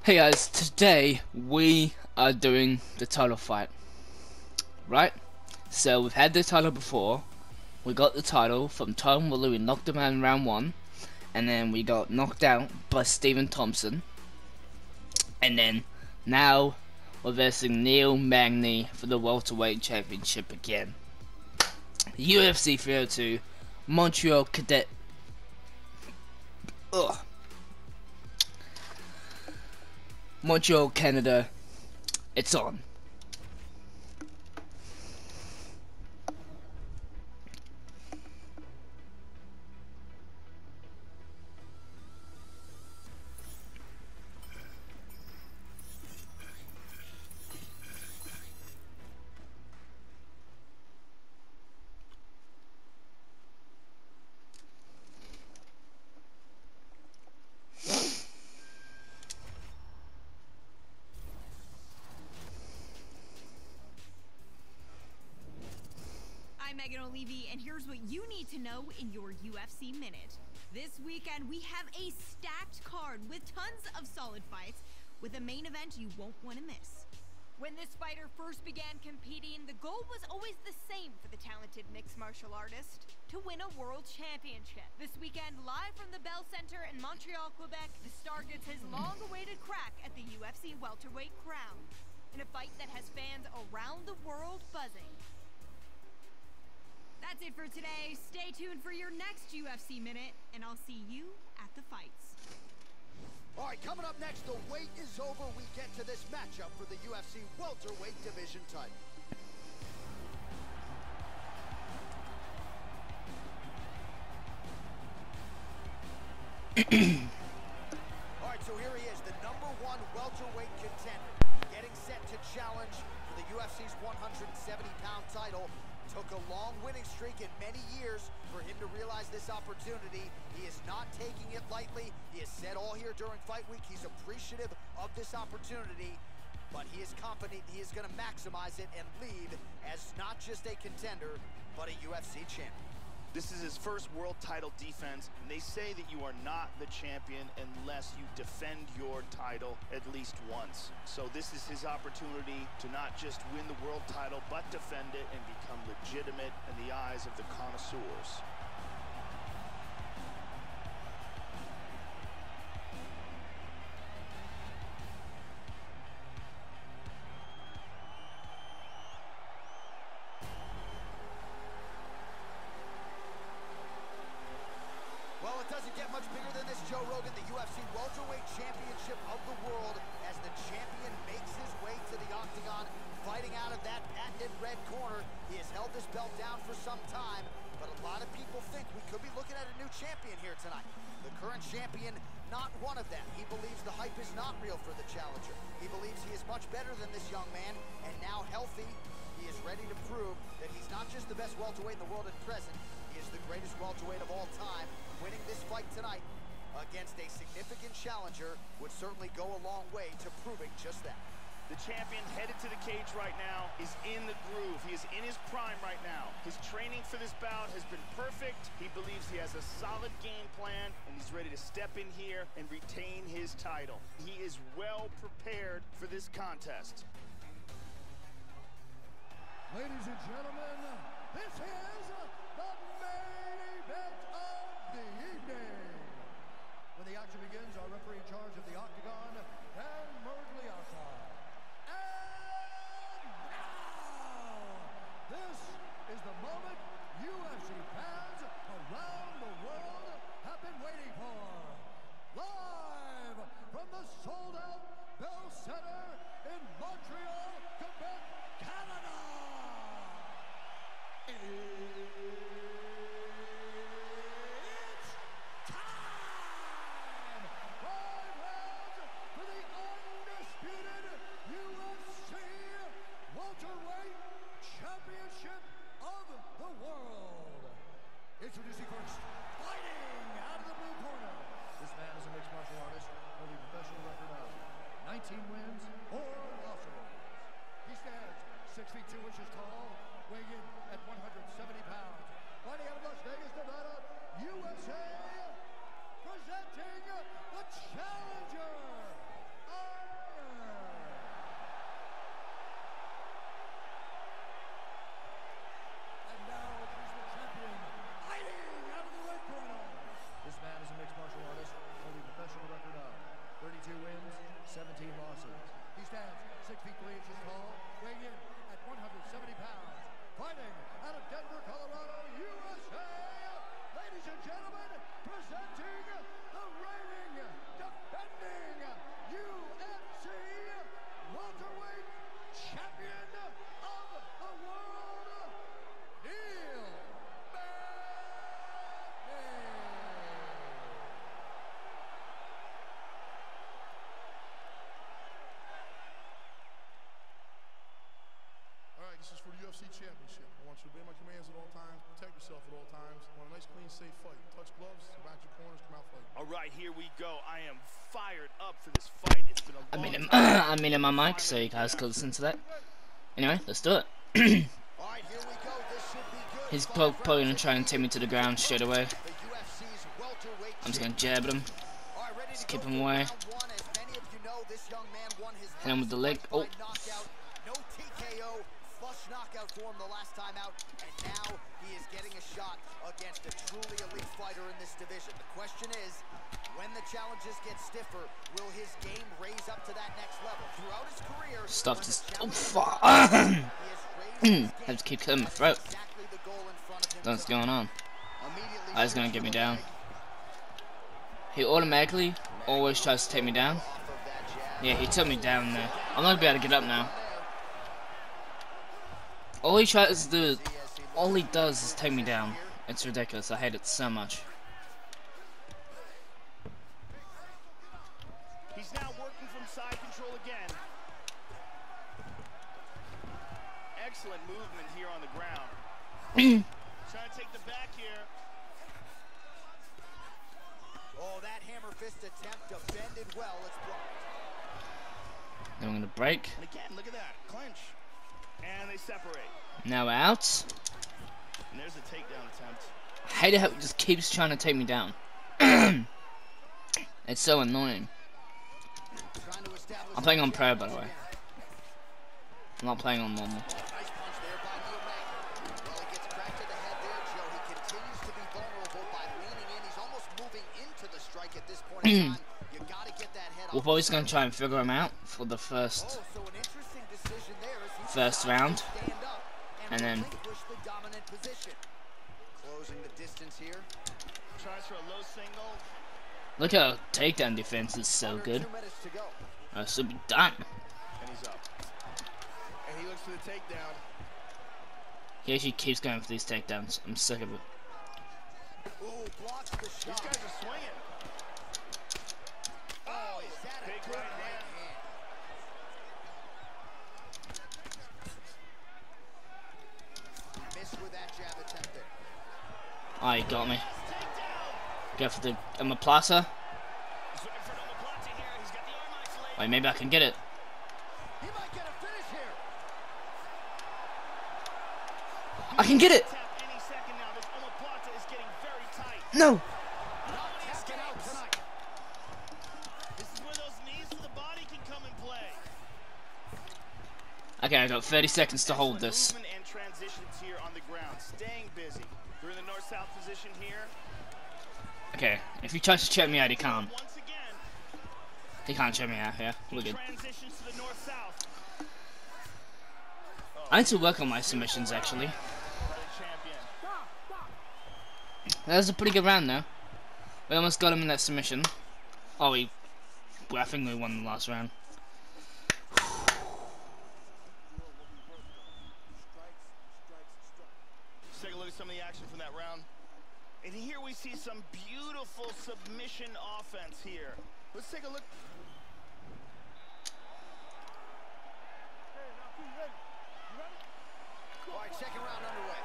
Hey guys, today we are doing the title fight, right? So we've had the title before. We got the title from Tom Woolley. We knocked him out in round 1, and then we got knocked out by Stephen Thompson, and then now we're versing Neil Magny for the welterweight championship again. UFC 302, Montreal Cadet. Ugh. Montreal, Canada. It's on. I'm Megan O'Leary, and here's what you need to know in your UFC Minute. This weekend, we have a stacked card with tons of solid fights, with a main event you won't want to miss. When this fighter first began competing, the goal was always the same for the talented mixed martial artist: to win a world championship. This weekend, live from the Bell Center in Montreal, Quebec, the star gets his long-awaited crack at the UFC welterweight crown, in a fight that has fans around the world buzzing. That's it for today. Stay tuned for your next UFC Minute, and I'll see you at the fights. All right, coming up next, the wait is over. We get to this matchup for the UFC welterweight division title. All right, so here he is, the #1 welterweight contender, getting set to challenge for the UFC's 170-pound title. Took a long winning streak in many years for him to realize this opportunity. He is not taking it lightly. He has said all here during fight week he's appreciative of this opportunity, but he is confident he is going to maximize it and leave as not just a contender, but a UFC champion. This is his first world title defense, and they say that you are not the champion unless you defend your title at least once. So this is his opportunity to not just win the world title, but defend it and become legitimate in the eyes of the connoisseurs. Well, it doesn't get much bigger than this, Joe Rogan, the UFC welterweight championship of the world, as the champion makes his way to the octagon, fighting out of that patented red corner. He has held this belt down for some time, but a lot of people think we could be looking at a new champion here tonight. The current champion, not one of them. He believes the hype is not real for the challenger. He believes he is much better than this young man, and now healthy, he is ready to prove that he's not just the best welterweight in the world at present, he is the greatest welterweight of all time. Winning this fight tonight against a significant challenger would certainly go a long way to proving just that. The champion headed to the cage right now is in the groove. He is in his prime right now. His training for this bout has been perfect. He believes he has a solid game plan, and he's ready to step in here and retain his title. He is well prepared for this contest. Ladies and gentlemen, this is the main event of the evening. When the action begins, our referee in charge of the octagon, Dan Mergliata. And now, this is the moment UFC fans around the world have been waiting for. Live from the sold-out Bell Center in Montreal, Quebec, Canada. It's time! 5 rounds for the undisputed UFC welterweight championship of the world. Introducing first, fighting out of the blue corner. This man is a mixed martial artist with a professional record of 19 wins, 4 losses. He stands 6 feet 2 inches tall, weighing in at 170 pounds. Fighting out of Las Vegas, Nevada, USA, presenting the challenger, 5 feet 3 inches tall, weighing in at 170 pounds. Fighting out of Denver, Colorado, USA. Ladies and gentlemen, presenting the reigning, defending UFC welterweight champion of the world, Neil Alright, this is for the UFC Championship. I want you to obey my commands at all times, protect yourself at all times. I want a nice, clean, safe fight. Touch gloves, back your corners, come out fighting. All right, here we go. I am fired up for this fight. It's been a long time. I mean in my mic, so you guys can listen to that. Anyway, let's do it. All right, here we go. This should be good. He's probably gonna try and take me to the ground straight away. The UFC's welterweight I'm just gonna jab at him. All right, ready to Just keep go him for away. round one. As many of you know, this young man won his Hit him with the leg. last Oh. fight by knockout. No TKO, flush knockout for him the last time out, and now he is getting a shot against a truly elite fighter in this division. The question is, when the challenges get stiffer, will his game raise up to that next level? Throughout his career, Stuff when just. the Oh challenges fuck! he has raised his I have to keep game. cutting my throat. Exactly the goal in front of him What's tonight. going on? Immediately Oh, he's gonna shoots get me to the down. leg. He automatically always tries to take me down. Off of that jab. Yeah, he took me down there. I'm not gonna be able to get up now. All he tries to do, all he does is take me down. It's ridiculous. I hate it so much. He's now working from side control again. Excellent movement here on the ground. Trying to take the back here. Oh, that hammer fist attempt defended well. It's blocked. Then I'm gonna break. And again, look at that. Clinch. And they separate. Now we're out. And there's a takedown attempt. I hate it how he just keeps trying to take me down. It's so annoying. Trying to establish I'm playing on pro, by the way. I'm not playing on normal. Nice punch there by Neil Magny. Well, he gets cracked in the head there, Joe. He continues to be vulnerable by leaning in. He's almost moving into the strike at this point in time. You gotta get that head We're off. always gonna try and figure him out for the Oh, first so an interesting decision there as he First decides to round. stand up And then- relinquish the dominant position. Closing the distance here. Tries for a low single. Look how takedown defense is so Under good. 2 minutes to go. It should be done. And he's up. And he looks for the takedown. He actually keeps going for these takedowns. I'm sick of it. Ooh, blocks the These shot. guys are swinging. Oh, is that a Big good right right hand. hand? Missed with that jab attempt there. Oh, he got me. Takedown. Go for the omoplata. He's looking for an omoplata here. He's got the arm isolated. Wait, maybe I can get it. He might get a finish here. I can get it! Tap any second now. This omoplata is getting very tight. No! Tapping out tonight. This is where those knees to the body can come in play. Okay, I got 30 seconds to hold Excellent this. movement and transitions here on the ground. Staying busy. They're in the north-south position here. Okay, if he tries to check me out, he can't. Once again, He can't check me out here. We're good. transitions to the north-south. I need to work on my submissions, actually. By the champion. That was a pretty good round, though. We almost got him in that submission. Oh, I think we won the last round. Let's take a look at some of the action from that round. And here we see some beautiful submission offense here. Let's take a look. All right, second round underway.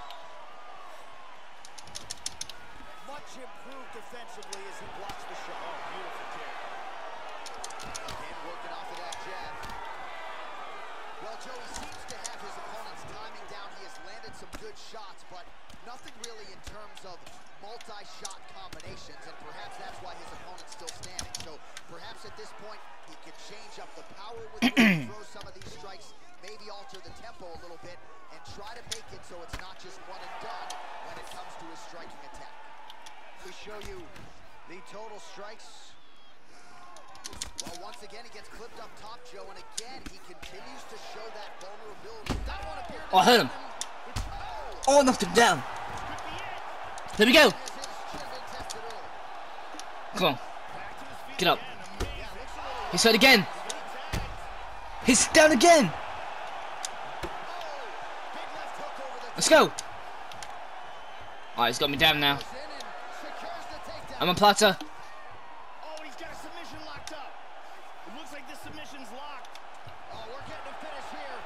Much improved defensively as he blocks the shot. Oh, beautiful kick. Again, working off of that jab. Well, Joe, he seems to have his opponent's timing down. He has landed some good shots, but nothing really in terms of multi-shot combinations, and perhaps that's why his opponent's still standing. So perhaps at this point, he could change up the power with which he throws some of these strikes, maybe alter the tempo a little bit, and try to make it so it's not just one and done when it comes to his striking attack. We show you the total strikes. Well, once again, again, he gets clipped up top, Joe, and again, he continues to show that vulnerability. That one appeared to Oh, I hurt him. Oh, knocked him down. There we go. Come on. Get up. He's hurt again. He's down again. Let's go. Alright, he's got me down now. I'm a platter. Oh, he's got a submission locked up. It looks like this submission's locked. Oh, we're getting a finish here.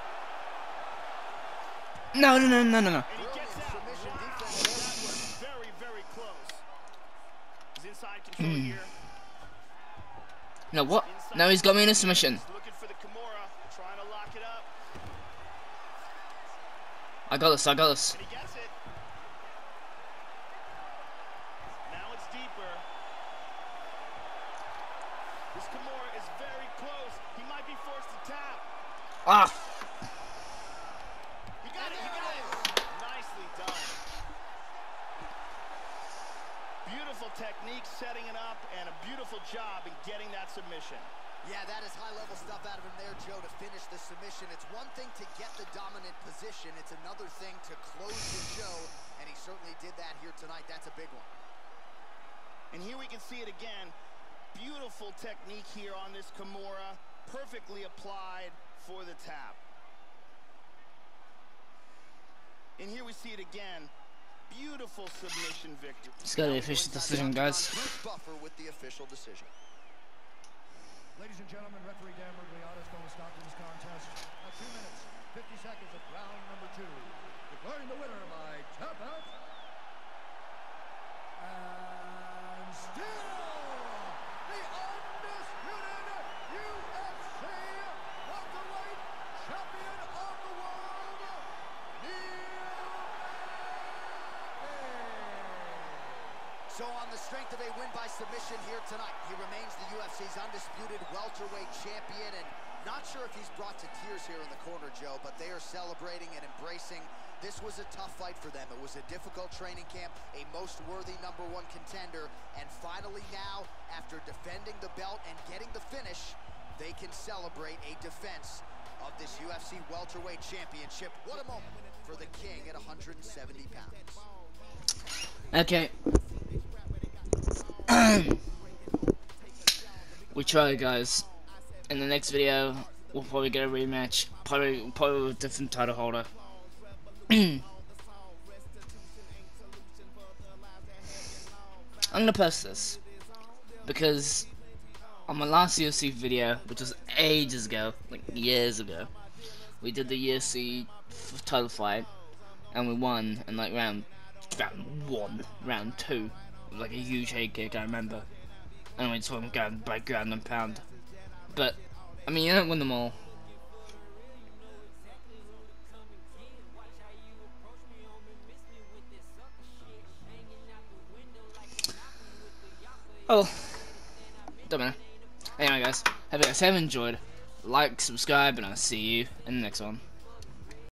No. And he gets out. Wow. That was very, very close. He's inside control here. No, what? No, he's got me in a submission. Looking for the Kimura, trying to lock it up. I got this. And he gets it. Now it's deeper. This Kimura is very close. He might be forced to tap. Ah. He got it. Nicely done. Beautiful technique setting it up and a beautiful job in getting that submission. Yeah, that is high-level stuff out of him there, Joe, to finish the submission. It's one thing to get the dominant position. It's another thing to close the show, and he certainly did that here tonight. That's a big one. And here we can see it again. Beautiful technique here on this Kimura. Perfectly applied for the tap. And here we see it again. Beautiful submission victory. Let's go to the official decision, guys. Buffer with the official decision. Ladies and gentlemen, referee Dan Murgliata is going to stop this contest at 2 minutes, 50 seconds of round number 2. Declaring the winner by tap out. And still, the undisputed UFC welterweight champion of the world, So on the strength of a win by submission here tonight, he remains the UFC's undisputed welterweight champion, and not sure if he's brought to tears here in the corner, Joe, but they are celebrating and embracing. This was a tough fight for them. It was a difficult training camp, a most worthy #1 contender, and finally now, after defending the belt and getting the finish, they can celebrate a defense of this UFC welterweight championship. What a moment for the king at 170 pounds. Okay. We try, guys. In the next video, we'll probably get a rematch. Probably with a different title holder. I'm gonna post this because on my last UFC video, which was ages ago, like years ago, we did the UFC title fight and we won in like round 2. It was like a huge head kick, I remember. And we just won by ground and pound. But I mean, you don't win them all. Oh, don't matter. Anyway, guys, hope you guys have enjoyed. Like, subscribe, and I'll see you in the next one.